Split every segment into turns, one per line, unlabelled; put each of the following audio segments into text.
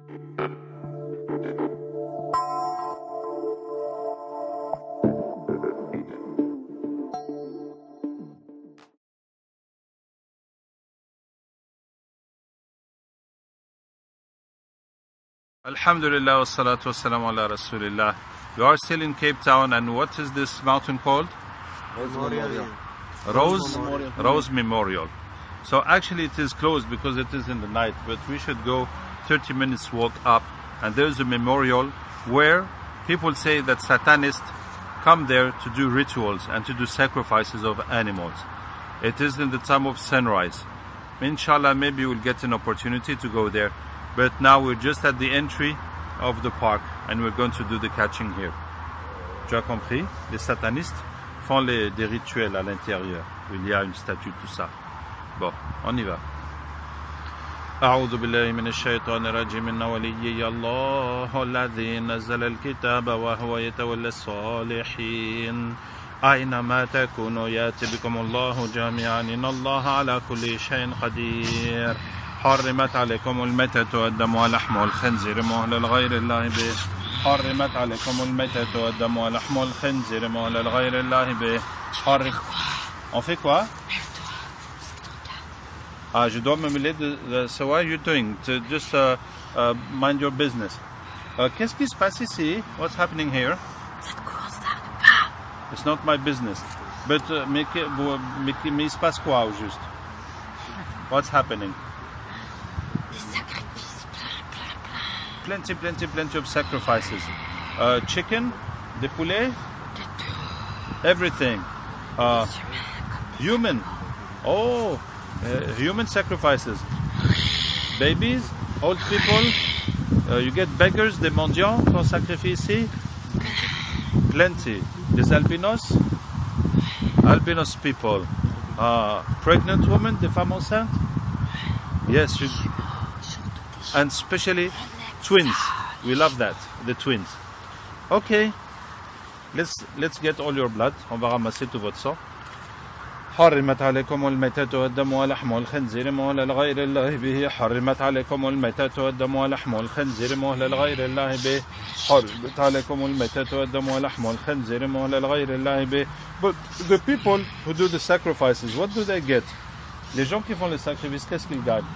Alhamdulillah wa salatu wassalamu ala Rasulillah. You are still in Cape Town, and what is this mountain called? Rose Memorial. So actually it is closed because it is in the night, but we should go 30 minutes walk up, and there is a memorial where people say that Satanists come there to do rituals and to do sacrifices of animals. It is in the time of sunrise. Inshallah, maybe we'll get an opportunity to go there. But now we're just at the entry of the park and we're going to do the catching here. Tu as compris? Les satanistes font des rituels à l'intérieur. Il y a une statue, tout ça. Bon, on y va. أعوذ بالله من الشيطان الرجيم إن وليي الله الذي نزل الكتاب وهو يتولى الصالحين أينما تكونوا يأتي بكم الله جميعا إن الله على كل شيء قدير حرمت عليكم الميتة والدم ولحم الخنزير مهلا لغير الله به حرمت عليكم الميتة والدم ولحم الخنزير مهلا لغير الله به On fait quoi? Ah, je dois me mêler de... So what are you doing? To just mind your business. Qu'est-ce qui se passe ici? What's happening here? It's not my business. But mais il se passe quoi au juste? What's happening? Plenty of sacrifices. Chicken, des poulets, everything. Human. Oh, human sacrifices. Babies, old people. You get beggars, des mendiants qu'on sacrifie ici. Plenty. Des albinos. Albinos people. Pregnant women, des femmes enceintes. Yes, and especially twins. We love that, the twins. Okay, let's get all your blood. On va ramasser tout votre sang. حرمت عليكم الميتة والدم ولحم الخنزير مهلا لغير الله به حرمت عليكم الميتة والدم ولحم الخنزير مهلا لغير الله به حرمت عليكم الميتة والدم ولحم الخنزير مهلا لغير الله به. But the people who do the sacrifices, what do they get? Les gens qui font les sacrifices, qu'est-ce qu'ils gagnent?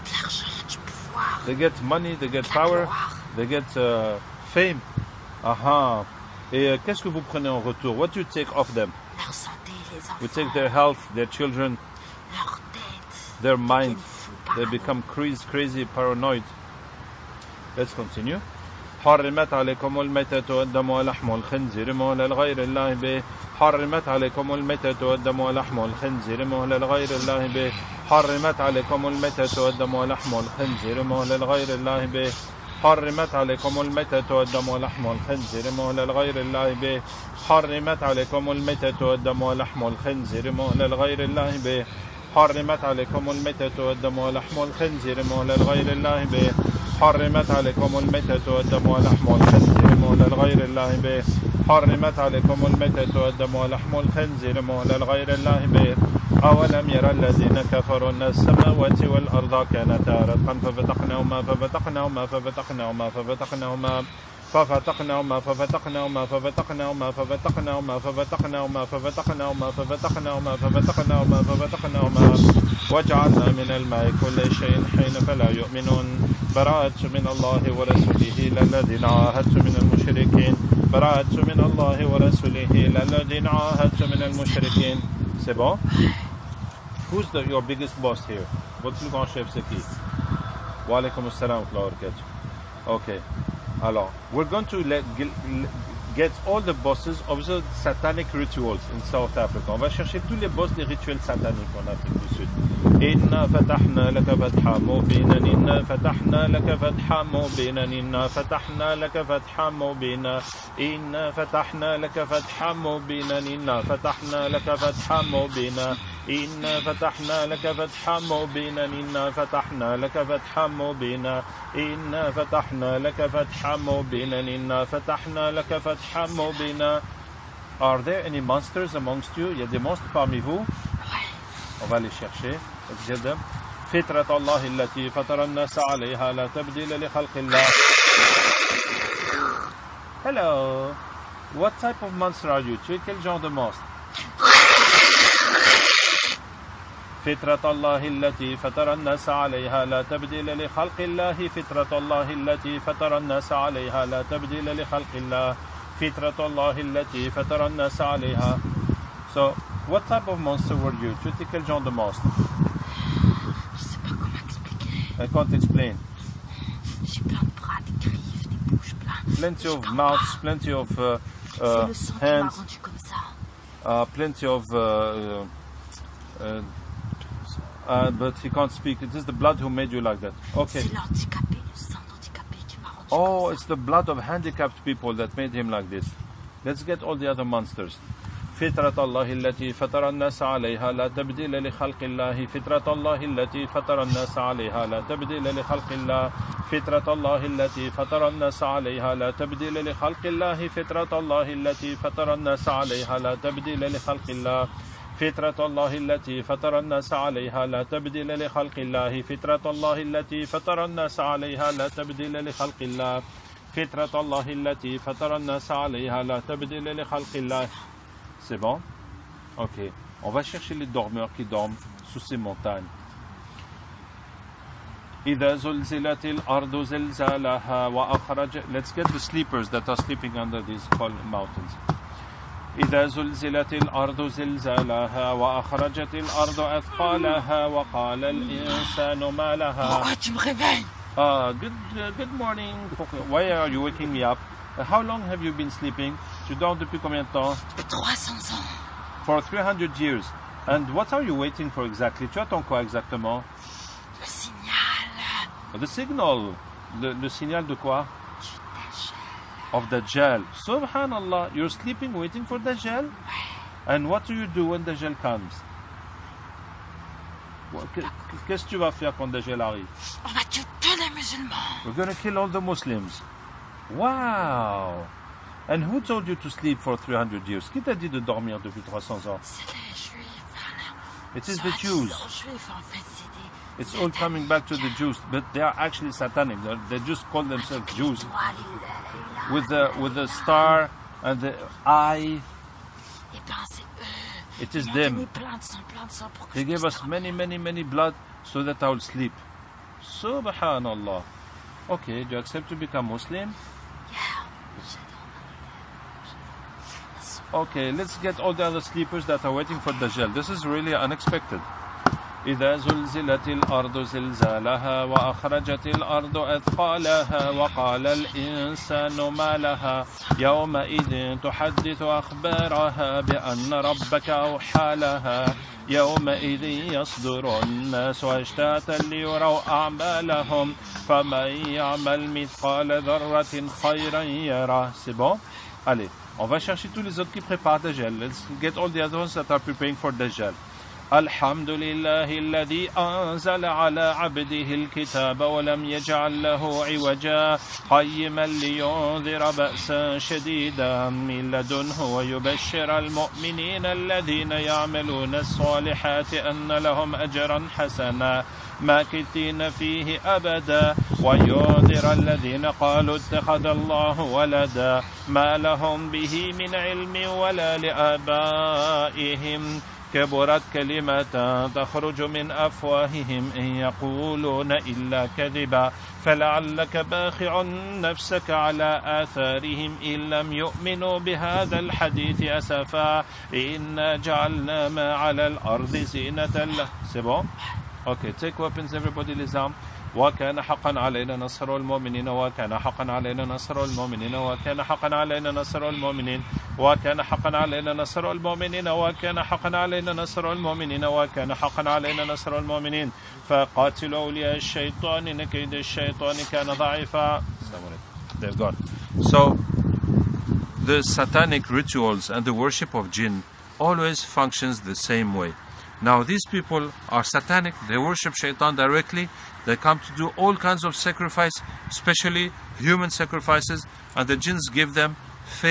They get money, they get power, they get fame. Aha. Et qu'est-ce que vous prenez en retour? What do you take off them?
Leur santé, les enfants.
We take their health, their children,
leur tête,
their mind. They become crazy, paranoid. Let's continue. حرمت عليكم الميتة والدم ولحم الخنزير مهلا لغير الله به حرمت عليكم الميتة والدم ولحم الخنزير مهلا لغير الله به حرمت عليكم الميتة والدم ولحم الخنزير مهلا لغير الله به حرمت عليكم الميتة والدم ولحم الخنزير مهلا لغير الله به حرمت عليكم الميتة والدم ولحم الخنزير مهلا لغير الله به حرمت عليكم الميتة والدم ولحم الخنزير مهلا لغير الله به حرمت عليكم الميتة والدم ولحم الخنزير مهلا لغير الله به حرمت عليكم الميتة والدم ولحم الخنزير مهلا لغير الله به أولم يرى الذين كفروا أن السماوات والأرض كانتا رتقا ففتقناهما ففتقناهما ففتقناهما ففتقناهما ففتقناهما ففتقناهما ففتقناهما ففتقناهما ففتقناهما ففتقناهما ففتقناهما ففتقناهما ففتقناهما وجعلنا من الماء كل شيء حين فلا يؤمنون براءة من الله ورسوله إلى الذين عاهدت من المشركين براءة من الله ورسوله إلى الذين عاهدت من المشركين. C'est bon? Who's your biggest boss here? Votre plus grand chef c'est qui? Wa alaykum assalam wa barakatuh. Okay. Alors, we're going to get all the bosses of the satanic rituals in South Africa. On va chercher tous les boss des rituels sataniques en Afrique du Sud. إنا فتحنا لك فتحا مبينا إنا فتحنا لك فتحا مبينا إنا فتحنا لك فتحا مبينا إنا فتحنا لك فتحا مبينا إنا فتحنا لك فتحا مبينا إنا فتحنا لك فتحا مبينا إنا فتحنا لك فتحا مبينا إنا فتحنا لك فتحا مبينا إنا فتحنا لك فتحا مبينا. Are there any monsters amongst you? Il y a des monstres parmi vous? On va les chercher. Let's get them. فطرة الله التي فطر الناس عليها لا تبديل لخلق الله. Hello. What type of monster are you? Tu es quel genre de monstre? فطرة الله التي فطر الناس عليها لا تبديل لخلق الله. فطرة الله التي فطر الناس عليها لا تبديل لخلق الله. فطرة الله التي فطر الناس عليها. So, what type of monster were you? Tu étais quel genre de monstre?
Je sais pas comment expliquer.
I can't explain.
J'ai plein de bras, des griffes, des bouches plein.
Plenty of mouths, plenty of
C'est le sang qui m'a
hands,
rendu comme ça.
plenty of but he can't speak. It is the blood who made you like that. Okay.
C'est l'handicapé, le sang d'handicapé qui m'a rendu
Oh,
comme
it's
ça.
the blood of handicapped people that made him like this. Let's get all the other monsters. فطرة الله التي فطر الناس عليها لا تبديل لخلق الله. فطرة الله التي فطر الناس عليها لا تبديل لخلق الله. فطرة الله التي فطر الناس عليها لا تبديل لخلق الله. فطرة الله التي فطر الناس عليها لا تبديل لخلق الله. فطرة الله التي فطر الناس عليها لا تبديل لخلق الله. فطرة الله التي فطر الناس عليها لا تبديل لخلق الله. فطرة الله التي فطر الناس عليها لا تبديل لخلق الله. C'est bon? Ok. On va chercher les dormeurs qui dorment sous ces montagnes. إذا زلزلت الأرض زلزالها وأخرج. Let's get the sleepers that are sleeping under these mountains. إذا زلزلت الأرض زلزالها وأخرجت الأرض أثقالها وقال الإنسان ما لها.
Pourquoi tu me réveilles?
Good morning. Why are you waking me up? How long have you been sleeping? Tu dors depuis combien de temps?
300 ans.
For 300 years. And what are you waiting for exactly? Tu attends quoi exactement?
Le signal
The signal. Le signal de quoi?
du Dajjal.
Of Dajjal. Subhanallah. You're sleeping waiting for Dajjal?
Ouais.
And what do you do when Dajjal comes? Qu'est-ce que tu vas faire quand Dajjal arrive?
On va tuer tous les musulmans.
We're going to kill all the Muslims. Wow! And who told you to sleep for 300 years? Qui t'a dit de dormir depuis 300 ans?
C'est les juifs. Voilà.
It is the
Soi-disant
Jews.
juifs, en fait, c'est des
It's all coming back to the Jews, but they are actually satanic. They just call themselves Jews with the star and the eye.
Eh ben, c'est eux.
It is
Ils m'ont
them.
donné plein de sang pour que
They
je
gave
puisse
us
dormir.
many blood so that I will sleep. Subhanallah. Okay, do you accept to become Muslim?
Yeah.
Okay, let's get all the other sleepers that are waiting for Dajjal. This is really unexpected. إذا زلزلت الأرض زلزالها وأخرجت الأرض أثقالها وقال الإنسان ما لها يومئذ تحدث أخبارها بأن ربك أوحى لها يومئذ يصدر الناس أشتاتا ليروا أعمالهم فمن يعمل مثقال ذرة خيرا يره. C'est bon? Allez, on va chercher tous les autres qui préparent Dajjal. Let's get all the other ones that are preparing for Dajjal. الحمد لله الذي أنزل على عبده الكتاب ولم يجعل له عوجا قيما لينذر بأسا شديدا من لدنه ويبشر المؤمنين الذين يعملون الصالحات أن لهم أجرا حسنا ماكثين فيه أبدا وينذر الذين قالوا اتخذ الله ولدا ما لهم به من علم ولا لآبائهم كبرت كلمة تخرج من أفواههم إن يقولون إلا كذبا فلعلك باخع نفسك على آثارهم إن لم يؤمنوا بهذا الحديث أسفا إنا جعلنا ما على الأرض زينة له. C'est bon? Okay, take weapons everybody, les armes. وكان حقا علينا نصر المؤمنين وكان حقا علينا نصر المؤمنين وكان حقا علينا نصر المؤمنين وكان حقا علينا نصر المؤمنين وكان حقا علينا نصر المؤمنين وكان حقا علينا نصر المؤمنين فقاتلوا أولياء الشيطان إن كيد الشيطان كان ضعيفا. They're gone. So the satanic rituals and the worship of jinn always functions the same way. Now these people are satanic, they worship shaitan directly, they come to do all kinds of sacrifice, especially human sacrifices, and the jinns give them fame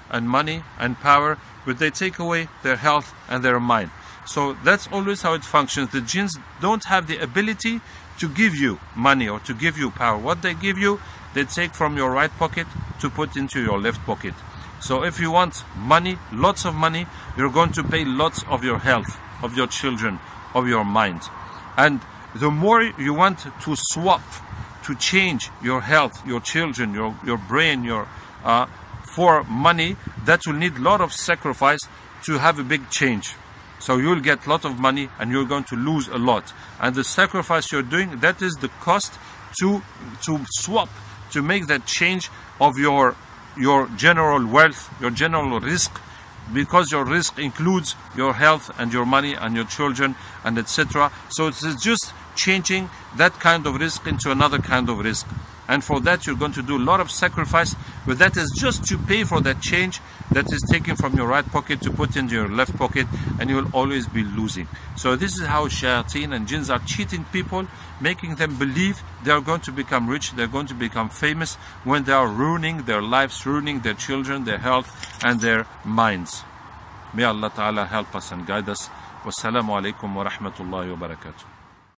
and money and power, but they take away their health and their mind. So that's always how it functions. The jinns don't have the ability to give you money or to give you power. What they give you, they take from your right pocket to put into your left pocket. So if you want money, lots of money, you're going to pay lots of your health, of your children, of your mind. And the more you want to swap, to change your health, your children, your brain, for money, that will need a lot of sacrifice to have a big change. So you'll get a lot of money and you're going to lose a lot. And the sacrifice you're doing, that is the cost to swap, to make that change of your general wealth, your general risk, because your risk includes your health and your money and your children and etc. So it's just changing that kind of risk into another kind of risk. And for that you're going to do a lot of sacrifice, but that is just to pay for that change that is taken from your right pocket to put into your left pocket, and you will always be losing. So this is how shayateen and jinns are cheating people, making them believe they are going to become rich, they're going to become famous, when they are ruining their lives, ruining their children, their health and their minds. May Allah Ta'ala help us and guide us. Wassalamu alaikum wa rahmatullahi wa barakatuh.